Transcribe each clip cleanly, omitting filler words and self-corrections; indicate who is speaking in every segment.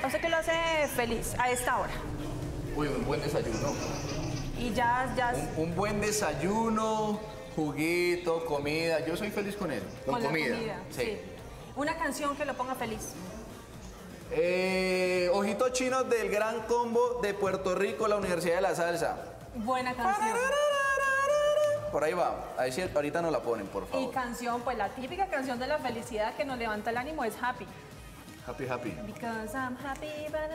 Speaker 1: ¿Usted qué lo hace feliz a esta hora?
Speaker 2: Uy, un buen desayuno.
Speaker 1: Y ya...
Speaker 2: Un buen desayuno, juguito, comida. Yo soy feliz con eso, con comida.
Speaker 1: La comida, sí. Una canción que lo ponga feliz.
Speaker 2: Ojitos Chinos del Gran Combo de Puerto Rico, la Universidad de la Salsa.
Speaker 1: Buena canción.
Speaker 2: Por ahí va. A ver si ahorita nos la ponen, por
Speaker 1: Y
Speaker 2: favor.
Speaker 1: canción, pues la típica canción de la felicidad que nos levanta el ánimo es Happy.
Speaker 2: Happy, happy.
Speaker 1: Because I'm happy,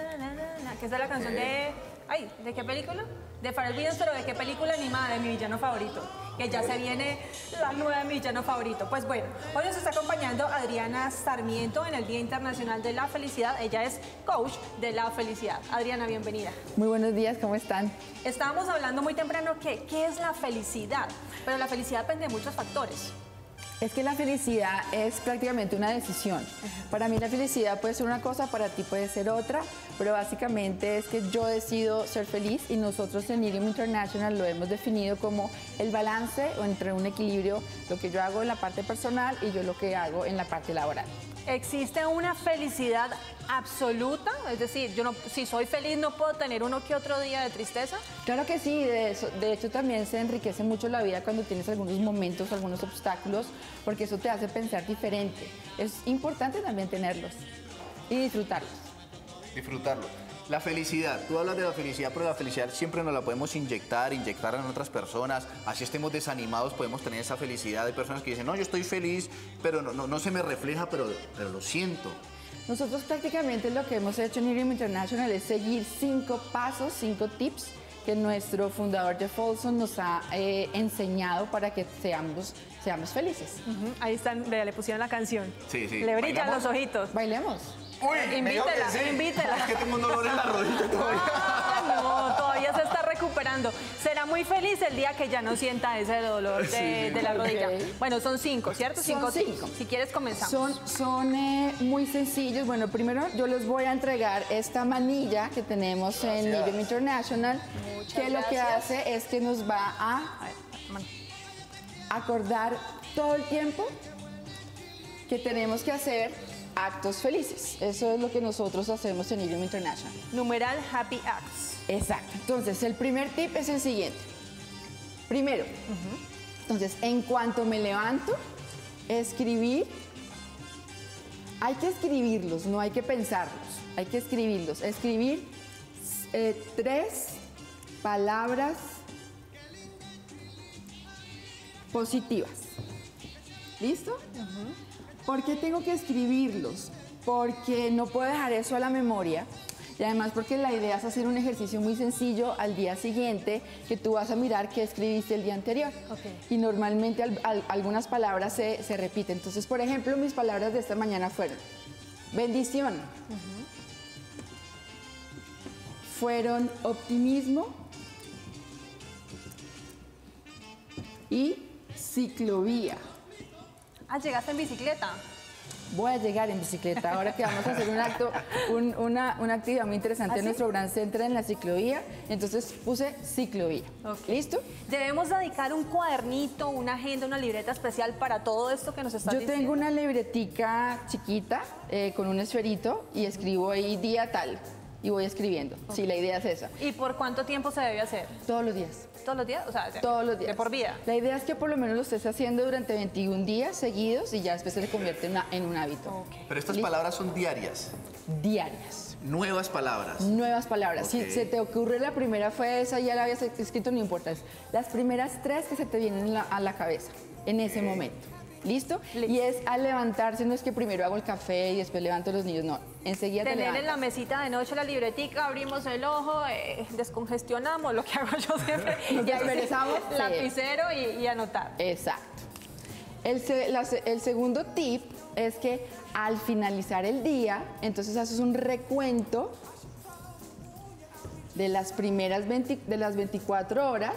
Speaker 1: que es de la canción de... Ay, ¿de qué película? De Pharrell Williams, pero ¿de qué película animada? De mi villano favorito. Que ya se viene la nueva de mi villano favorito. Pues bueno, hoy nos está acompañando Adriana Sarmiento en el Día Internacional de la Felicidad. Ella es coach de la felicidad. Adriana, bienvenida.
Speaker 3: Muy buenos días, ¿cómo están?
Speaker 1: Estábamos hablando muy temprano que qué es la felicidad, pero la felicidad depende de muchos factores.
Speaker 3: Es que la felicidad es prácticamente una decisión. Para mí la felicidad puede ser una cosa, para ti puede ser otra, pero básicamente es que yo decido ser feliz y nosotros en Irium International lo hemos definido como el balance o entre un equilibrio, lo que yo hago en la parte personal y yo lo que hago en la parte laboral.
Speaker 1: ¿Existe una felicidad absoluta? Es decir, yo no, si soy feliz no puedo tener uno que otro día de tristeza.
Speaker 3: Claro que sí, de hecho también se enriquece mucho la vida cuando tienes algunos momentos, algunos obstáculos, porque eso te hace pensar diferente. Es importante también tenerlos y disfrutarlos.
Speaker 2: Disfrutarlo. La felicidad, tú hablas de la felicidad, pero la felicidad siempre nos la podemos inyectar en otras personas. Así estemos desanimados, podemos tener esa felicidad. Hay personas que dicen, no, yo estoy feliz, pero no se me refleja, pero lo siento.
Speaker 3: Nosotros prácticamente lo que hemos hecho en Irium International es seguir 5 pasos, 5 tips que nuestro fundador Jeff Olson nos ha enseñado para que seamos felices.
Speaker 1: Ahí están, vea, le pusieron la canción.
Speaker 2: Sí, sí.
Speaker 1: Le brillan
Speaker 2: ¿Bailamos?
Speaker 1: los ojitos.
Speaker 3: Bailemos.
Speaker 2: Uy, me dijo que
Speaker 1: Invítela,
Speaker 2: sí.
Speaker 1: invítela.
Speaker 2: Es que tengo un dolor en la rodilla todavía.
Speaker 1: No, todavía se está recuperando. Será muy feliz el día que ya no sienta ese dolor de la rodilla.
Speaker 3: Ok.
Speaker 1: Bueno, son 5, ¿cierto?
Speaker 3: Son
Speaker 1: 5
Speaker 3: 5.
Speaker 1: Si quieres comenzamos.
Speaker 3: Son muy sencillos. Bueno, primero yo les voy a entregar esta manilla que tenemos en Irium International, que lo que hace es que nos va a acordar todo el tiempo que tenemos que hacer actos felices. Eso es lo que nosotros hacemos en Irium International.
Speaker 1: Numeral Happy Acts.
Speaker 3: Exacto. Entonces, el primer tip es el siguiente. Primero, entonces, en cuanto me levanto, escribir. Hay que escribirlos, no hay que pensarlos. Hay que escribirlos. Escribir 3 palabras positivas. ¿Listo? ¿Por qué tengo que escribirlos? Porque no puedo dejar eso a la memoria y además porque la idea es hacer un ejercicio muy sencillo al día siguiente que tú vas a mirar qué escribiste el día anterior. Y normalmente algunas palabras se repiten. Entonces, por ejemplo, mis palabras de esta mañana fueron bendición, fueron optimismo y ciclovía.
Speaker 1: Ah, llegaste en bicicleta.
Speaker 3: Voy a llegar en bicicleta, ahora que vamos a hacer una actividad muy interesante en nuestro Grand Center en la ciclovía, entonces puse ciclovía. ¿Listo?
Speaker 1: Debemos dedicar un cuadernito, una agenda, una libreta especial para todo esto que nos estás diciendo.
Speaker 3: Yo tengo una libretica chiquita con un esferito y escribo ahí día tal y voy escribiendo. Sí, la idea es esa.
Speaker 1: ¿Y por cuánto tiempo se debe hacer?
Speaker 3: Todos los días.
Speaker 1: ¿Todos los días? O sea,
Speaker 3: Todos los días.
Speaker 1: de por vida.
Speaker 3: La idea es que por lo menos lo estés haciendo durante 21 días seguidos y ya después se le convierte en un hábito.
Speaker 2: Pero estas
Speaker 3: ¿Listo?
Speaker 2: palabras son diarias.
Speaker 3: Diarias.
Speaker 2: Nuevas palabras.
Speaker 3: Nuevas palabras.
Speaker 2: Ok.
Speaker 3: Si se te ocurre la primera fue esa, ya la habías escrito, no importa. Es las primeras 3 que se te vienen a la cabeza en ese momento. ¿Listo? Y es al levantarse, no es que primero hago el café y después levanto a los niños, no. Enseguida te
Speaker 1: Tener en la
Speaker 3: levantas.
Speaker 1: mesita de noche la libretica, abrimos el ojo, descongestionamos, lo que hago yo siempre.
Speaker 3: Nos
Speaker 1: y ahí sí,
Speaker 3: desperezamos, sí.
Speaker 1: lapicero y anotar.
Speaker 3: Exacto. El segundo tip es que al finalizar el día, entonces haces un recuento de las primeras de las 24 horas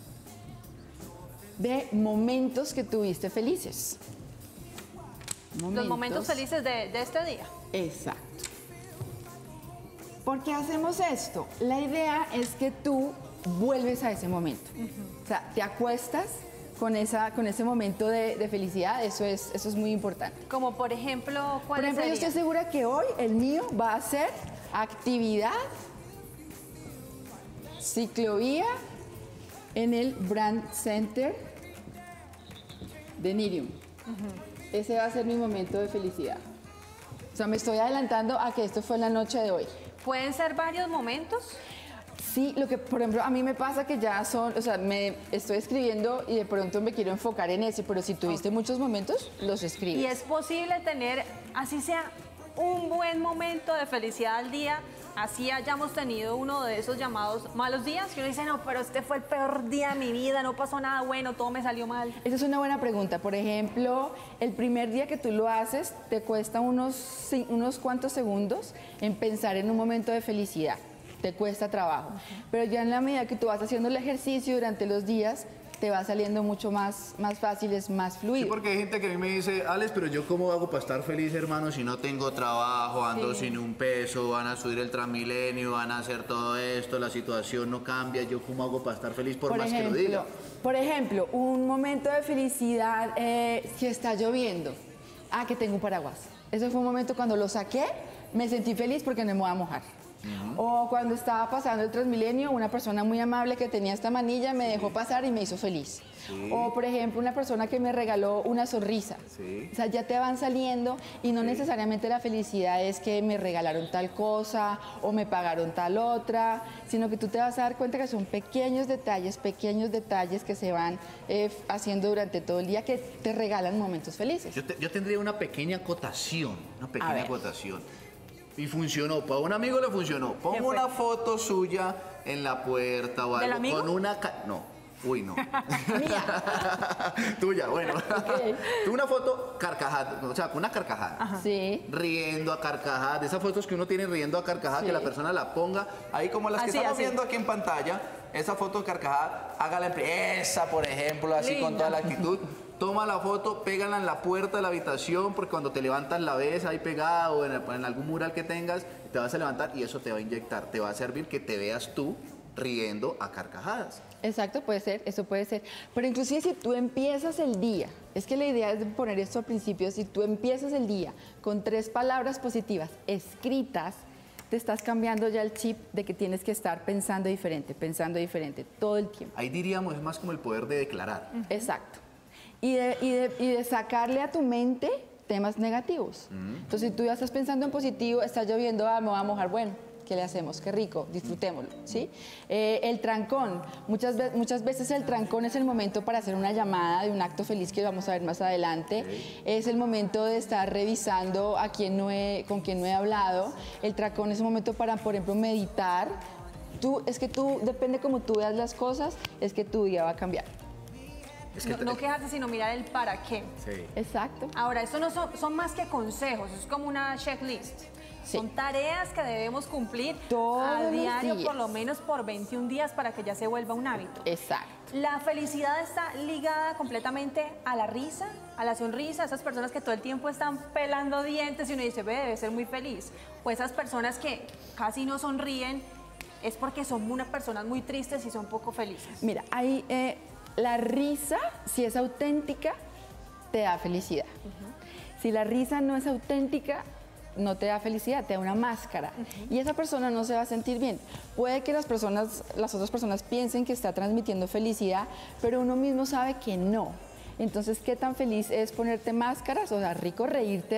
Speaker 3: de momentos que tuviste felices.
Speaker 1: Los momentos felices de este día.
Speaker 3: Exacto. ¿Por qué hacemos esto? La idea es que tú vuelves a ese momento. O sea, te acuestas con ese momento de felicidad, eso es muy importante.
Speaker 1: Como por ejemplo, ¿cuál
Speaker 3: Por ejemplo, yo
Speaker 1: sería?
Speaker 3: estoy segura que hoy el mío va a ser actividad, ciclovía en el Brand Center de Nirium. Ese va a ser mi momento de felicidad. O sea, me estoy adelantando a que esto fue en la noche de hoy.
Speaker 1: ¿Pueden ser varios momentos?
Speaker 3: Sí, lo que, por ejemplo, a mí me pasa que ya son, o sea, me estoy escribiendo y de pronto me quiero enfocar en ese, pero si tuviste muchos momentos, los escribes.
Speaker 1: Y es posible tener, así sea, un buen momento de felicidad al día, así hayamos tenido uno de esos llamados malos días, que uno dice, no, pero este fue el peor día de mi vida, no pasó nada bueno, todo me salió mal.
Speaker 3: Esa es una buena pregunta. Por ejemplo, el primer día que tú lo haces, te cuesta unos cuantos segundos en pensar en un momento de felicidad. Te cuesta trabajo. Pero ya en la medida que tú vas haciendo el ejercicio durante los días, te va saliendo mucho más fácil, es más fluido.
Speaker 2: Sí, porque hay gente que a mí me dice, Alex, pero yo cómo hago para estar feliz, hermano, si no tengo trabajo, ando sin un peso, van a subir el Transmilenio, van a hacer todo esto, la situación no cambia, yo cómo hago para estar feliz por más que lo diga.
Speaker 3: Por ejemplo, un momento de felicidad si está lloviendo. Ah, que tengo un paraguas. Ese fue un momento cuando lo saqué, me sentí feliz porque no me voy a mojar. O cuando estaba pasando el Transmilenio, una persona muy amable que tenía esta manilla me dejó pasar y me hizo feliz. O, por ejemplo, una persona que me regaló una sonrisa. O sea, ya te van saliendo y no necesariamente la felicidad es que me regalaron tal cosa o me pagaron tal otra, sino que tú te vas a dar cuenta que son pequeños detalles que se van haciendo durante todo el día que te regalan momentos felices.
Speaker 2: Yo tendría una pequeña acotación, Y funcionó, para un amigo le funcionó. Pongo una foto suya en la puerta o algo.
Speaker 1: ¿Del amigo?
Speaker 2: Con una... No, uy, no. Tuya, bueno.
Speaker 3: Okay.
Speaker 2: Tú una foto carcajada, o sea, con una carcajada.
Speaker 3: Ajá. Sí.
Speaker 2: Riendo a carcajadas, de esas fotos que uno tiene riendo a carcajadas, que la persona la ponga, ahí como las que
Speaker 1: Así,
Speaker 2: estamos
Speaker 1: así.
Speaker 2: viendo aquí en pantalla, esa foto carcajada, hágala esa, por ejemplo, así
Speaker 1: Linda.
Speaker 2: con toda la actitud. Toma la foto, pégala en la puerta de la habitación, porque cuando te levantas la ves ahí pegada o en algún mural que tengas, te vas a levantar y eso te va a inyectar, te va a servir que te veas tú riendo a carcajadas.
Speaker 3: Exacto, puede ser, eso puede ser. Pero inclusive si tú empiezas el día, es que la idea es poner esto al principio, si tú empiezas el día con 3 palabras positivas escritas, te estás cambiando ya el chip de que tienes que estar pensando diferente todo el tiempo.
Speaker 2: Ahí diríamos, es más como el poder de declarar.
Speaker 3: Exacto. Y de sacarle a tu mente temas negativos. Entonces, si tú ya estás pensando en positivo, está lloviendo, me voy a mojar, bueno, ¿qué le hacemos? Qué rico, disfrutémoslo, ¿sí? El trancón, muchas veces el trancón es el momento para hacer una llamada de un acto feliz que vamos a ver más adelante. Es el momento de estar revisando con quién no he hablado. El trancón es un momento para, por ejemplo, meditar. Depende cómo tú veas las cosas, es que tu día va a cambiar.
Speaker 1: No quejarse, sino mirar el para qué.
Speaker 2: Sí.
Speaker 3: Exacto.
Speaker 1: Ahora, esto no son más que consejos, es como una checklist.
Speaker 3: Sí.
Speaker 1: Son tareas que debemos cumplir
Speaker 3: Todos
Speaker 1: a
Speaker 3: los
Speaker 1: diario,
Speaker 3: días.
Speaker 1: por lo menos por 21 días, para que ya se vuelva un hábito.
Speaker 3: Exacto.
Speaker 1: La felicidad está ligada completamente a la risa, a la sonrisa, a esas personas que todo el tiempo están pelando dientes y uno dice, ve, debe ser muy feliz. O esas personas que casi no sonríen, es porque son unas personas muy tristes y son poco felices.
Speaker 3: Mira, ahí la risa, si es auténtica, te da felicidad. Si la risa no es auténtica, no te da felicidad, te da una máscara. Y esa persona no se va a sentir bien. Puede que las otras personas piensen que está transmitiendo felicidad, pero uno mismo sabe que no. Entonces, ¿qué tan feliz es ponerte máscaras? O sea, rico reírte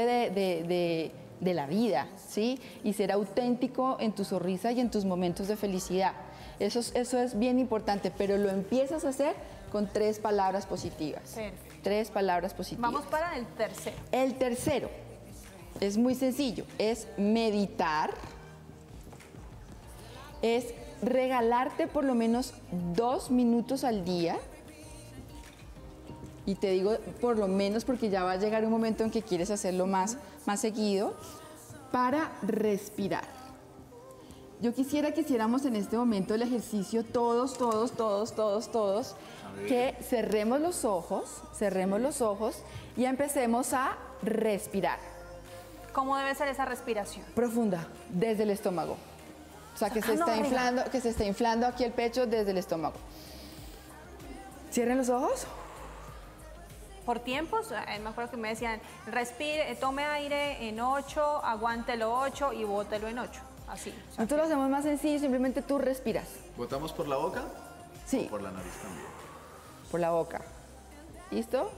Speaker 3: de la vida, ¿sí? Y ser auténtico en tu sonrisa y en tus momentos de felicidad. Eso es bien importante, pero lo empiezas a hacer con 3 palabras positivas.
Speaker 1: Perfecto.
Speaker 3: 3 palabras positivas.
Speaker 1: Vamos para el tercero.
Speaker 3: El tercero es muy sencillo, es meditar, es regalarte por lo menos 2 minutos al día. Y te digo por lo menos porque ya va a llegar un momento en que quieres hacerlo más seguido, para respirar. Yo quisiera que hiciéramos en este momento el ejercicio todos, que cerremos los ojos y empecemos a respirar.
Speaker 1: ¿Cómo debe ser esa respiración?
Speaker 3: Profunda, desde el estómago. O sea, que se está inflando aquí el pecho desde el estómago. Cierren los ojos.
Speaker 1: Por tiempos, me acuerdo que me decían, respire, tome aire en 8, aguántelo 8 y bótelo en 8. así. O sea,
Speaker 3: Nosotros lo hacemos más sencillo, simplemente tú respiras.
Speaker 2: ¿Votamos por la boca?
Speaker 3: Sí,
Speaker 2: Por la nariz también.
Speaker 3: por la boca. ¿Listo?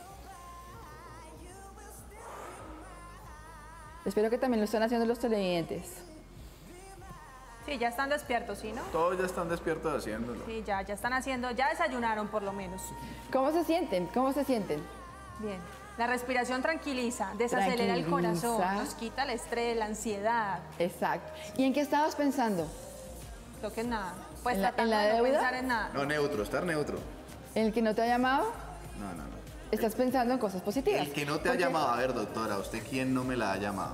Speaker 3: Espero que también lo estén haciendo los televidentes.
Speaker 1: sí, ya están despiertos, ¿sí, no?
Speaker 2: Todos ya están despiertos haciéndolo.
Speaker 1: Sí, ya están haciendo, ya desayunaron por lo menos.
Speaker 3: ¿Cómo se sienten? ¿Cómo se sienten?
Speaker 1: Bien. La respiración tranquiliza, desacelera el
Speaker 3: Tranquiliza.
Speaker 1: corazón, nos quita el estrés, la ansiedad.
Speaker 3: Exacto. ¿Y en qué estabas pensando?
Speaker 1: Creo que es nada. Pues
Speaker 3: ¿En la
Speaker 1: tratando de no
Speaker 3: deuda?
Speaker 1: pensar en nada.
Speaker 2: No, neutro, estar neutro.
Speaker 3: ¿En el que no te ha llamado?
Speaker 2: No, no, no.
Speaker 3: Estás pensando en cosas positivas.
Speaker 2: El que no te ha
Speaker 3: Porque
Speaker 2: llamado, a ver, doctora, ¿usted quién no me la ha llamado?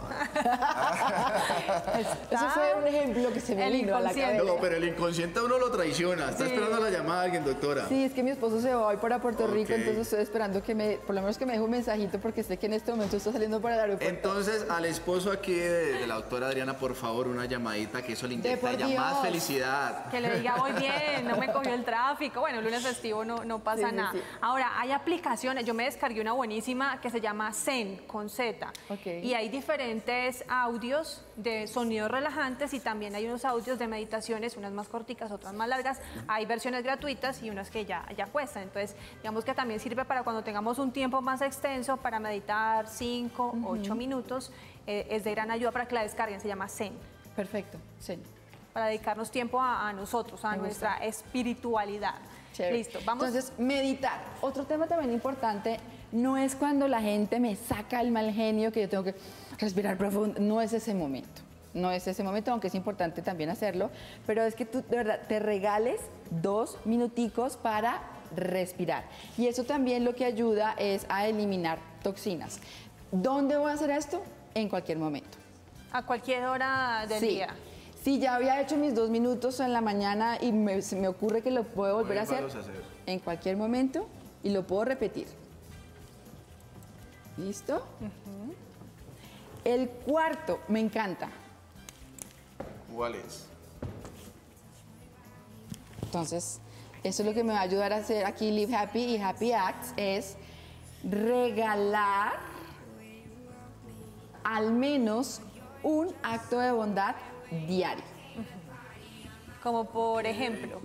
Speaker 3: Eso fue un ejemplo que se me
Speaker 1: El
Speaker 3: vino a la
Speaker 1: inconsciente.
Speaker 3: cabeza.
Speaker 2: No, pero el inconsciente a uno lo traiciona. Está esperando la llamada de alguien, doctora.
Speaker 3: Sí, es que mi esposo se va hoy para Puerto Rico,
Speaker 2: Ok.
Speaker 3: entonces estoy esperando que por lo menos que me deje un mensajito porque sé que en este momento está saliendo para el aeropuerto.
Speaker 2: Entonces, al esposo aquí de la doctora Adriana, por favor, una llamadita, que eso le inyecta
Speaker 3: por
Speaker 2: ya más
Speaker 3: Dios.
Speaker 2: felicidad.
Speaker 1: Que le diga, voy bien, no me cogió el tráfico. Bueno, lunes festivo no pasa
Speaker 3: Sí, sí,
Speaker 1: nada.
Speaker 3: sí.
Speaker 1: Ahora, hay aplicaciones, yo me descargué una buenísima que se llama Zen, con Z.
Speaker 3: Ok.
Speaker 1: Y hay diferentes audios de sonidos relajantes y también hay unos audios de meditaciones, unas más corticas, otras más largas. Hay versiones gratuitas y unas que ya cuestan. Entonces, digamos que también sirve para cuando tengamos un tiempo más extenso para meditar 5, 8 minutos. Es de gran ayuda para que la descarguen, se llama Zen.
Speaker 3: Perfecto, sí.
Speaker 1: Para dedicarnos tiempo a nosotros, a
Speaker 3: Me gusta.
Speaker 1: nuestra espiritualidad.
Speaker 3: Chévere.
Speaker 1: Listo, vamos.
Speaker 3: Entonces, meditar. Otro tema también importante, no es cuando la gente me saca el mal genio que yo tengo que respirar profundo, no es ese momento. No es ese momento, aunque es importante también hacerlo, pero es que tú de verdad te regales 2 minuticos para respirar. Y eso también lo que ayuda es a eliminar toxinas. ¿Dónde voy a hacer esto? En cualquier momento.
Speaker 1: A cualquier hora del
Speaker 3: Sí.
Speaker 1: día.
Speaker 3: Si ya había hecho mis 2 minutos en la mañana y se me ocurre que lo puedo volver a hacer,
Speaker 2: Vuélvalos a hacer.
Speaker 3: en cualquier momento y lo puedo repetir. ¿Listo? El cuarto, me encanta.
Speaker 2: ¿Cuál es?
Speaker 3: Entonces, eso es lo que me va a ayudar a hacer aquí Live Happy y Happy Acts, es regalar al menos un acto de bondad diario.
Speaker 1: Como por ejemplo,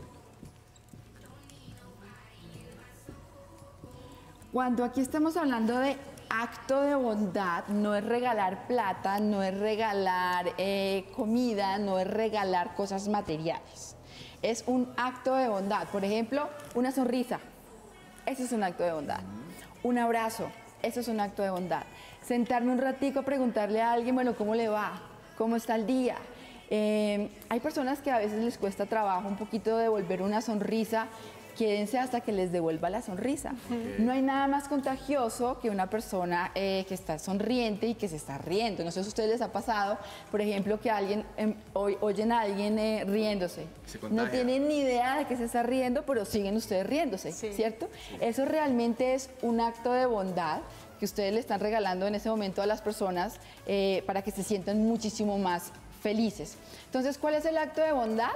Speaker 3: Cuando aquí estamos hablando de acto de bondad, no es regalar plata, no es regalar comida, no es regalar cosas materiales. Es un acto de bondad. Por ejemplo, una sonrisa. Eso es un acto de bondad. Un abrazo. Eso es un acto de bondad. Sentarme un ratico a preguntarle a alguien, bueno, ¿cómo le va? ¿Cómo está el día? Hay personas que a veces les cuesta trabajo un poquito devolver una sonrisa. Quédense hasta que les devuelva la sonrisa. No hay nada más contagioso que una persona que está sonriente y que se está riendo. No sé si a ustedes les ha pasado, por ejemplo, que alguien oyen a alguien riéndose.
Speaker 2: Se
Speaker 3: No
Speaker 2: contagia.
Speaker 3: tienen ni idea de que se está riendo, pero siguen ustedes riéndose,
Speaker 1: Sí.
Speaker 3: ¿cierto? Eso realmente es un acto de bondad que ustedes le están regalando en ese momento a las personas para que se sientan muchísimo más felices. Entonces, ¿cuál es el acto de bondad?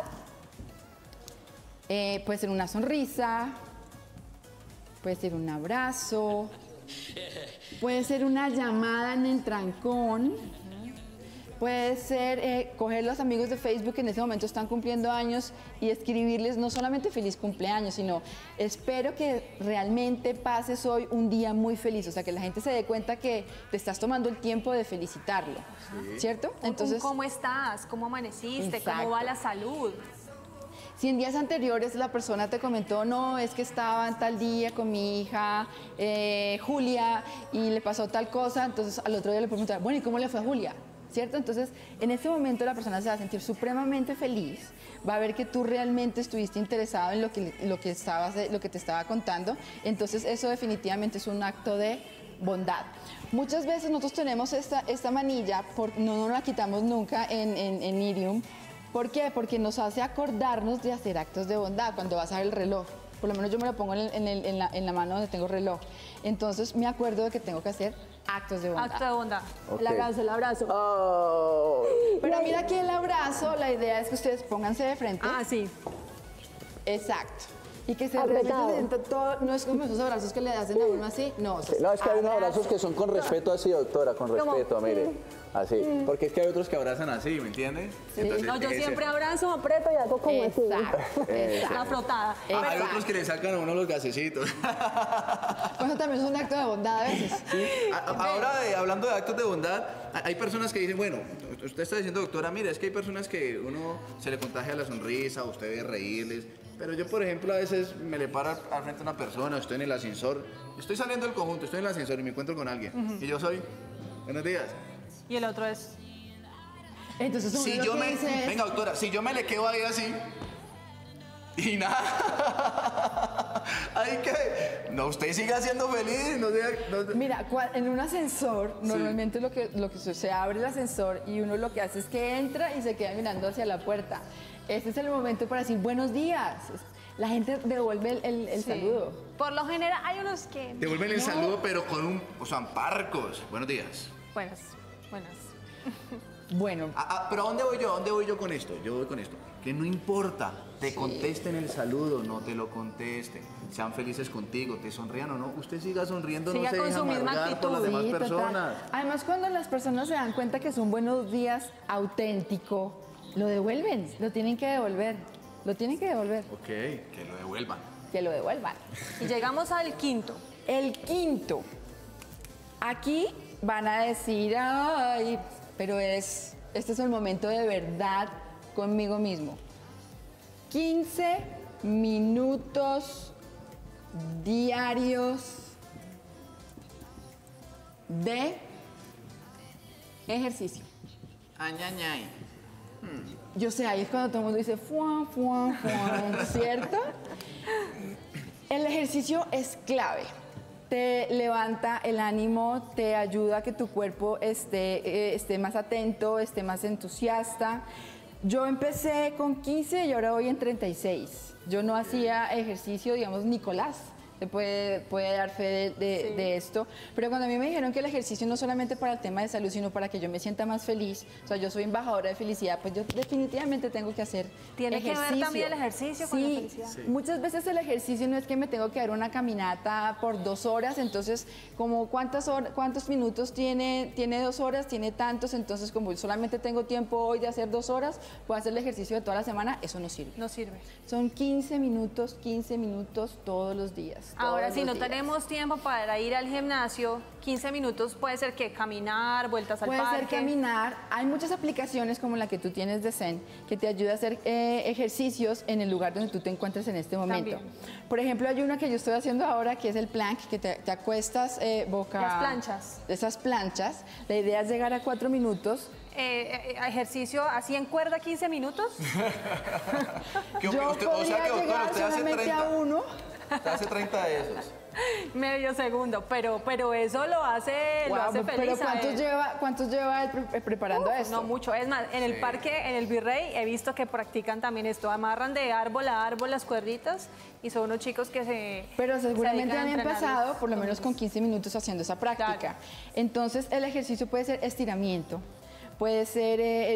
Speaker 3: Puede ser una sonrisa, puede ser un abrazo, puede ser una llamada en el trancón, puede ser coger los amigos de Facebook que en ese momento están cumpliendo años y escribirles no solamente feliz cumpleaños, sino espero que realmente pases hoy un día muy feliz, o sea, que la gente se dé cuenta que te estás tomando el tiempo de felicitarlo, ¿cierto?
Speaker 1: Entonces, ¿cómo estás? ¿Cómo amaneciste? ¿Cómo va
Speaker 3: Exacto.
Speaker 1: la salud?
Speaker 3: Si en días anteriores la persona te comentó, no, es que estaba en tal día con mi hija Julia y le pasó tal cosa, entonces al otro día le preguntar, bueno, ¿y cómo le fue a Julia? ¿Cierto? Entonces, en ese momento la persona se va a sentir supremamente feliz, va a ver que tú realmente estuviste interesado en lo que te estaba contando, entonces eso definitivamente es un acto de bondad. Muchas veces nosotros tenemos esta manilla, no nos la quitamos nunca en Irium. ¿Por qué? Porque nos hace acordarnos de hacer actos de bondad cuando vas a ver el reloj. Por lo menos yo me lo pongo en la mano donde tengo el reloj. Entonces me acuerdo de que tengo que hacer actos de bondad.
Speaker 1: Acto de bondad.
Speaker 3: El abrazo, el abrazo. Pero mira que el abrazo, la idea es que ustedes pónganse de frente.
Speaker 1: Ah, sí.
Speaker 3: Exacto. y que realmente se sienta todo, no es como esos abrazos que le hacen a uno así, no.
Speaker 2: No, es que hay unos
Speaker 3: abrazo.
Speaker 2: abrazos que son con respeto así, doctora, con respeto, mire. Así. Porque es que hay otros que abrazan así, ¿me entiende? Entonces,
Speaker 1: No, yo
Speaker 2: ese.
Speaker 1: siempre abrazo, aprieto y hago como así.
Speaker 3: Exacto.
Speaker 1: La frotada.
Speaker 2: Hay otros que le sacan a uno los gasecitos.
Speaker 3: Pues eso también es un acto de bondad a veces.
Speaker 2: Ahora, hablando de actos de bondad, hay personas que dicen, bueno, usted está diciendo, doctora, mire, es que hay personas que uno se le contagia la sonrisa, usted debe reírles. Pero yo, por ejemplo, a veces me le paro al frente a una persona, estoy en el ascensor, estoy saliendo del conjunto, estoy en el ascensor y me encuentro con alguien. Y yo soy, buenos días.
Speaker 1: Y el otro es...
Speaker 3: Entonces uno
Speaker 2: Si
Speaker 3: lo
Speaker 2: yo
Speaker 3: que
Speaker 2: me,
Speaker 3: dice es,
Speaker 2: venga, doctora, si yo me le quedo ahí así y nada, hay que, no, usted siga siendo feliz, no sea, no-
Speaker 3: mira, en un ascensor, normalmente lo que se abre el ascensor y uno lo que hace es que entra y se queda mirando hacia la puerta. Este es el momento para decir buenos días. La gente devuelve el saludo.
Speaker 1: Por lo general hay unos que...
Speaker 2: devuelven el saludo, pero con o sea, parcos. Buenos días.
Speaker 1: Buenas, buenas.
Speaker 3: Bueno,
Speaker 2: Pero ¿a dónde voy yo? ¿A dónde voy yo con esto? Yo voy con esto. Que no importa, te contesten el saludo, no te lo contesten. Sean felices contigo, te sonrían o no. Usted siga sonriendo,
Speaker 1: Siga
Speaker 2: no se
Speaker 1: con
Speaker 2: deje
Speaker 1: su misma
Speaker 2: amargar por las
Speaker 1: actitud.
Speaker 2: demás
Speaker 3: sí, total.
Speaker 2: personas.
Speaker 3: Además, cuando las personas se dan cuenta que es un buenos días auténtico, lo devuelven, lo tienen que devolver. Lo tienen que devolver,
Speaker 2: Ok, que lo devuelvan.
Speaker 3: que lo devuelvan.
Speaker 1: Y llegamos al quinto.
Speaker 3: El quinto. Aquí van a decir, ay, pero este es el momento de verdad conmigo mismo. 15 minutos diarios de ejercicio.
Speaker 2: Ay, ay, ay.
Speaker 3: Yo sé, ahí es cuando todo el mundo dice, fuan, fuan, fuan, ¿cierto? El ejercicio es clave. Te levanta el ánimo, te ayuda a que tu cuerpo esté más atento, esté más entusiasta. Yo empecé con 15 y ahora voy en 36. Yo no hacía ejercicio, digamos, Nicolás puede dar fe de esto, pero cuando a mí me dijeron que el ejercicio no solamente para el tema de salud, sino para que yo me sienta más feliz, o sea, yo soy embajadora de felicidad, pues yo definitivamente tengo que hacer
Speaker 1: Tiene que ver
Speaker 3: ejercicio.
Speaker 1: también el ejercicio con la
Speaker 3: Sí,
Speaker 1: felicidad.
Speaker 3: muchas veces el ejercicio no es que me tengo que dar una caminata por 2 horas, entonces como cuántos minutos tiene 2 horas, tiene tantos, entonces como solamente tengo tiempo hoy de hacer 2 horas, puedo hacer el ejercicio de toda la semana, eso no sirve.
Speaker 1: No sirve.
Speaker 3: Son 15 minutos todos los días.
Speaker 1: Ahora,
Speaker 3: todos
Speaker 1: si
Speaker 3: los
Speaker 1: no
Speaker 3: días.
Speaker 1: tenemos tiempo para ir al gimnasio, 15 minutos puede ser que caminar, vueltas al
Speaker 3: Puede
Speaker 1: parque.
Speaker 3: ser caminar. Hay muchas aplicaciones como la que tú tienes de Zen que te ayuda a hacer ejercicios en el lugar donde tú te encuentres en este momento.
Speaker 1: También.
Speaker 3: Por ejemplo, hay una que yo estoy haciendo ahora que es el plank, que te acuestas boca...
Speaker 1: Las planchas.
Speaker 3: Esas planchas. La idea es llegar a 4 minutos.
Speaker 1: Ejercicio así en cuerda 15 minutos.
Speaker 3: Yo podría llegar
Speaker 2: usted hace
Speaker 3: solamente
Speaker 2: 30.
Speaker 3: a uno.
Speaker 2: Usted hace 30 de esos.
Speaker 1: Medio segundo, pero eso lo hace
Speaker 3: Guau,
Speaker 1: feliz.
Speaker 3: pero
Speaker 1: a él.
Speaker 3: ¿cuántos lleva él preparando esto?
Speaker 1: No mucho, es más, en el parque, en el Virrey, he visto que practican también esto, amarran de árbol a árbol las cuerditas y son unos chicos que se
Speaker 3: Pero seguramente
Speaker 1: dedican a
Speaker 3: han
Speaker 1: entrenarlos.
Speaker 3: empezado por lo menos con 15 minutos haciendo esa práctica.
Speaker 1: Claro.
Speaker 3: Entonces el ejercicio puede ser estiramiento, puede ser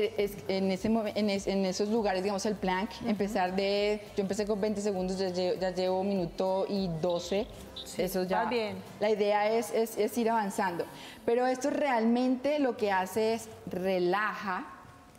Speaker 3: en esos lugares, digamos el plank, yo empecé con 20 segundos, ya llevo 1 minuto y 12. Eso ya.
Speaker 1: vas bien.
Speaker 3: La idea es ir avanzando. Pero esto realmente lo que hace es relaja,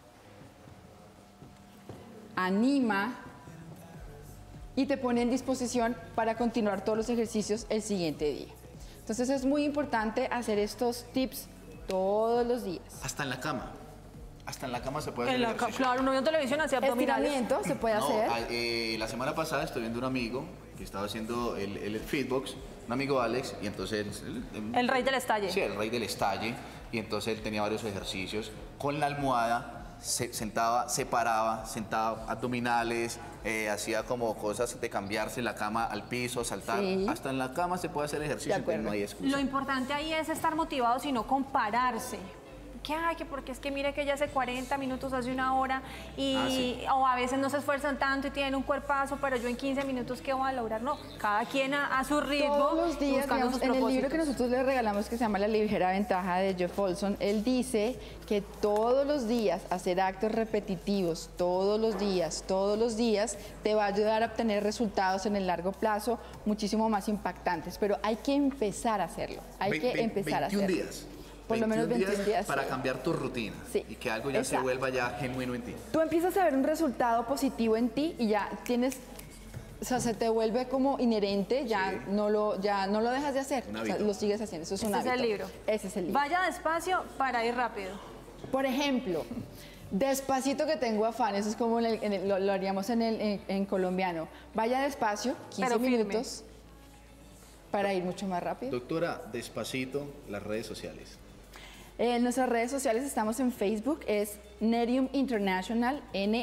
Speaker 3: anima y te pone en disposición para continuar todos los ejercicios el siguiente día. Entonces es muy importante hacer estos tips todos los días.
Speaker 2: Hasta en la cama. Hasta en la cama se puede hacer
Speaker 1: En la
Speaker 2: ejercicio.
Speaker 1: claro, uno viendo televisión hacía abdominales.
Speaker 3: Estiramiento se puede
Speaker 2: No,
Speaker 3: hacer.
Speaker 2: la semana pasada estoy viendo un amigo que estaba haciendo el Fitbox, un amigo Alex, y entonces...
Speaker 1: El rey del estalle.
Speaker 2: Sí, el rey del estalle, y entonces él tenía varios ejercicios. Con la almohada se sentaba, se paraba, sentaba abdominales, hacía como cosas de cambiarse la cama al piso, saltar.
Speaker 3: Sí.
Speaker 2: Hasta en la cama se puede hacer ejercicio,
Speaker 3: De acuerdo.
Speaker 2: entonces no hay excusa.
Speaker 1: Lo importante ahí es estar motivados y no compararse. que, ay, que porque es que mire que ella hace 40 minutos, hace una hora,
Speaker 2: Sí.
Speaker 1: o a veces no se esfuerzan tanto y tienen un cuerpazo, pero yo en 15 minutos, ¿qué voy a lograr? No, cada quien a su ritmo,
Speaker 3: Todos los días,
Speaker 1: buscando
Speaker 3: digamos,
Speaker 1: sus
Speaker 3: en el libro que
Speaker 1: propósitos.
Speaker 3: nosotros le regalamos que se llama La ligera ventaja de Jeff Olson, él dice que todos los días hacer actos repetitivos, todos los días, te va a ayudar a obtener resultados en el largo plazo muchísimo más impactantes. Pero hay que empezar a hacerlo, hay que empezar a
Speaker 2: 21
Speaker 3: hacerlo.
Speaker 2: días.
Speaker 3: Por lo menos 21 días.
Speaker 2: para
Speaker 3: sí.
Speaker 2: cambiar tu rutina
Speaker 3: Sí,
Speaker 2: y que algo ya se
Speaker 3: exacto.
Speaker 2: vuelva ya genuino en ti.
Speaker 3: Tú empiezas a ver un resultado positivo en ti y ya tienes, o sea, se te vuelve como inherente, ya no lo dejas de hacer,
Speaker 2: Un
Speaker 3: o sea,
Speaker 2: hábito.
Speaker 3: lo sigues haciendo, eso es un
Speaker 1: Ese es
Speaker 3: hábito.
Speaker 1: el libro.
Speaker 3: Ese es el libro.
Speaker 1: Vaya despacio para ir rápido.
Speaker 3: Por ejemplo, despacito que tengo afán, eso es como lo haríamos en colombiano. Vaya despacio, 15
Speaker 1: Pero firme.
Speaker 3: minutos para ir mucho más rápido.
Speaker 2: Doctora, despacito, las redes sociales.
Speaker 3: En nuestras redes sociales estamos en Facebook, es Nerium International,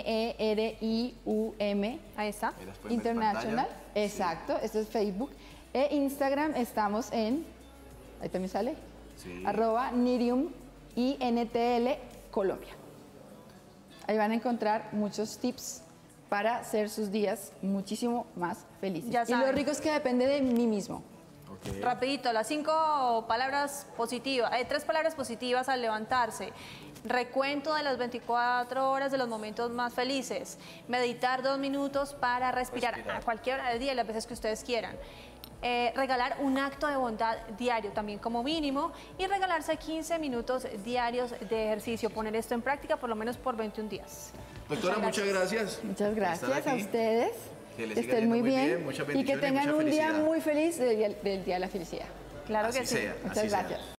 Speaker 3: Nerium
Speaker 1: Ahí está.
Speaker 2: Ahí las pueden ver en
Speaker 3: International,
Speaker 2: pantalla.
Speaker 3: exacto, esto es Facebook. E Instagram estamos en, ahí también sale,
Speaker 2: Sí.
Speaker 3: @Nerium INTL Colombia. Ahí van a encontrar muchos tips para hacer sus días muchísimo más felices.
Speaker 1: Ya
Speaker 3: Y lo
Speaker 1: saben.
Speaker 3: rico es que depende de mí mismo.
Speaker 2: Ok.
Speaker 1: Rapidito, las 5 palabras positivas, 3 palabras positivas al levantarse. Recuento de las 24 horas de los momentos más felices. Meditar 2 minutos para respirar a cualquier hora del día y las veces que ustedes quieran. Regalar un acto de bondad diario también como mínimo y regalarse 15 minutos diarios de ejercicio. Poner esto en práctica por lo menos por 21 días.
Speaker 2: Doctora, muchas gracias.
Speaker 3: Muchas
Speaker 2: por estar
Speaker 3: gracias a
Speaker 2: aquí.
Speaker 3: ustedes.
Speaker 2: Que les
Speaker 3: Que
Speaker 2: siga
Speaker 3: estén
Speaker 2: yendo
Speaker 3: muy bien,
Speaker 2: muchas
Speaker 3: y que
Speaker 2: bendiciones,
Speaker 3: tengan
Speaker 2: mucha
Speaker 3: un día
Speaker 2: felicidad.
Speaker 3: muy feliz del Día de la Felicidad.
Speaker 1: Claro
Speaker 2: Así
Speaker 1: que sí.
Speaker 2: sea,
Speaker 3: Muchas
Speaker 2: así sea.
Speaker 3: gracias.